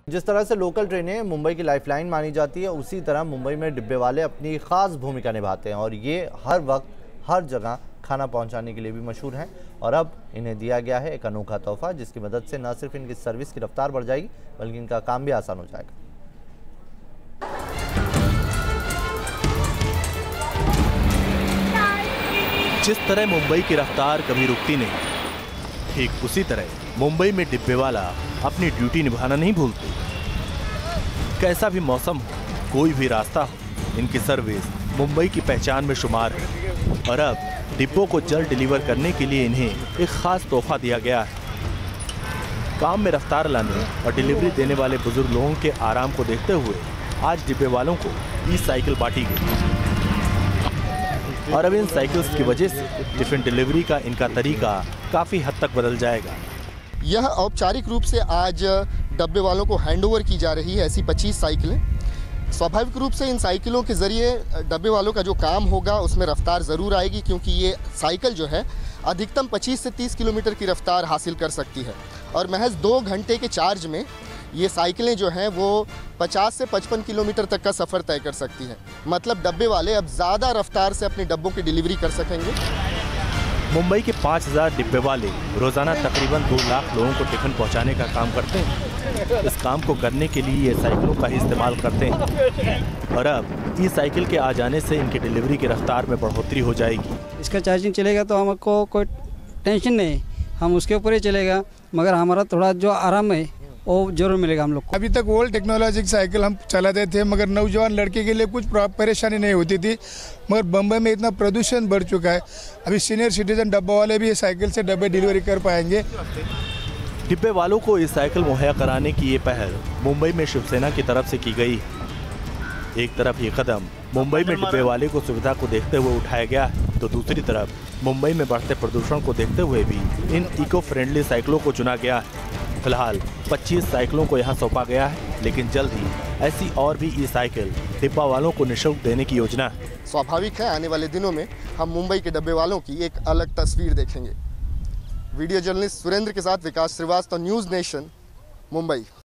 जिस तरह से लोकल ट्रेनें मुंबई की लाइफलाइन मानी जाती है, उसी तरह मुंबई में डिब्बे वाले अपनी ख़ास भूमिका निभाते हैं और ये हर वक्त हर जगह खाना पहुंचाने के लिए भी मशहूर हैं। और अब इन्हें दिया गया है एक अनोखा तोहफा, जिसकी मदद से न सिर्फ इनकी सर्विस की रफ्तार बढ़ जाएगी बल्कि इनका काम भी आसान हो जाएगा। जिस तरह मुंबई की रफ्तार कभी रुकती नहीं, ठीक उसी तरह मुंबई में डिब्बे वाला अपनी ड्यूटी निभाना नहीं भूलते। कैसा भी मौसम हो, कोई भी रास्ता हो, इनकी सर्विस मुंबई की पहचान में शुमार है। और अब डिब्बों को जल्द डिलीवर करने के लिए इन्हें एक खास तोहफा दिया गया है। काम में रफ्तार लाने और डिलीवरी देने वाले बुजुर्ग लोगों के आराम को देखते हुए आज डिब्बे वालों को ई साइकिल बांटी गई। और अब इन साइकिल्स की वजह से टिफिन डिलीवरी का इनका तरीका काफ़ी हद तक बदल जाएगा। यह औपचारिक रूप से आज डब्बे वालों को हैंडओवर की जा रही है ऐसी 25 साइकिलें। स्वाभाविक रूप से इन साइकिलों के ज़रिए डब्बे वालों का जो काम होगा उसमें रफ्तार ज़रूर आएगी, क्योंकि ये साइकिल जो है अधिकतम 25 से 30 किलोमीटर की रफ्तार हासिल कर सकती है। और महज 2 घंटे के चार्ज में ये साइकिलें जो हैं वो 50 से 55 किलोमीटर तक का सफ़र तय कर सकती हैं। मतलब डब्बे वाले अब ज़्यादा रफ्तार से अपने डब्बों की डिलीवरी कर सकेंगे। मुंबई के 5000 डिब्बे वाले रोजाना तकरीबन 2 लाख लोगों को टिफिन पहुंचाने का काम करते हैं। इस काम को करने के लिए ये साइकिलों का ही इस्तेमाल करते हैं। और अब ई साइकिल के आ जाने से इनकी डिलीवरी की रफ्तार में बढ़ोतरी हो जाएगी। इसका चार्जिंग चलेगा तो हमको कोई टेंशन नहीं, हम उसके ऊपर ही चलेगा, मगर हमारा थोड़ा जो आराम है वो जरूर मिलेगा हम लोग को। अभी तक ओल्ड टेक्नोलॉजी साइकिल हम चलाते थे, मगर नौजवान लड़के के लिए कुछ परेशानी नहीं होती थी। मगर बम्बई में इतना प्रदूषण बढ़ चुका है, अभी सीनियर सिटीजन डब्बा वाले भी साइकिल से डब्बे डिलीवरी कर पाएंगे। डिब्बे वालों को ये साइकिल मुहैया कराने की ये पहल मुंबई में शिवसेना की तरफ से की गई। एक तरफ ये कदम मुंबई में डिब्बे वाले को सुविधा को देखते हुए उठाया गया, तो दूसरी तरफ मुंबई में बढ़ते प्रदूषण को देखते हुए भी इन इको फ्रेंडली साइकिलों को चुना गया है। फिलहाल 25 साइकिलों को यहाँ सौंपा गया है, लेकिन जल्द ही ऐसी और भी ई साइकिल डिब्बा वालों को निःशुल्क देने की योजना है। स्वाभाविक है आने वाले दिनों में हम मुंबई के डब्बे वालों की एक अलग तस्वीर देखेंगे। वीडियो जर्नलिस्ट सुरेंद्र के साथ विकास श्रीवास्तव, न्यूज़ नेशन, मुंबई।